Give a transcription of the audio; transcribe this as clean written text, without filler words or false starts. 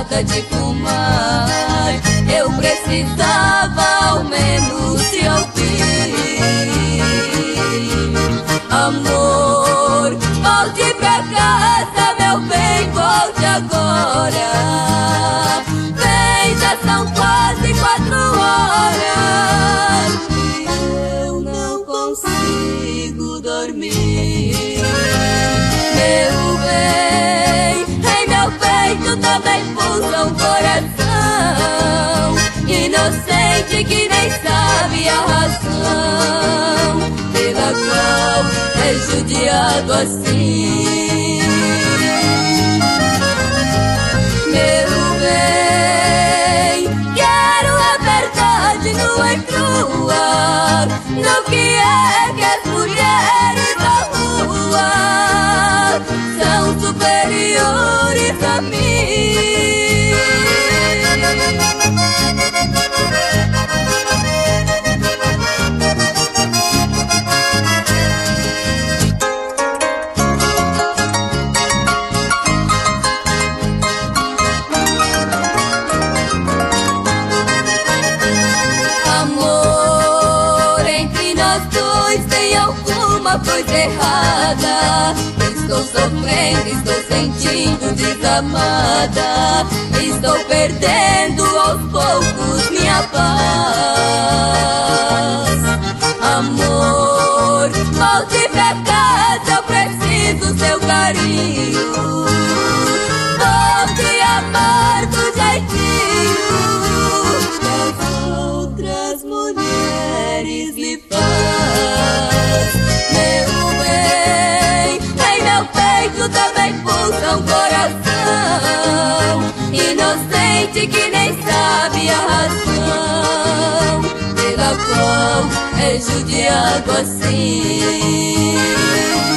falta de fumar. Eu precisava ao menos te ouvir. Amor, volte pra casa, meu bem, volte agora. Vem, já são quase 4 horas e eu não consigo dormir. Meu bem, em meu peito também pulsa um coração inocente que nem sabe a razão pela qual é judiado assim. Meu bem, quero a verdade no entre o ar, no que é que as mulheres da rua são superiores a mim. Amor, entre nós dois tem alguma coisa errada. Estou sofrendo, estou sentindo desamada. Estou perdendo aos poucos minha paz. Amor, volte pra casa, eu preciso seu carinho. Volte a amar do jeitinho que as outras mulheres lhe faz. Meu bem, em meu peito também pulsa um coração inocente que nem sabe a razão pela qual é judiado assim.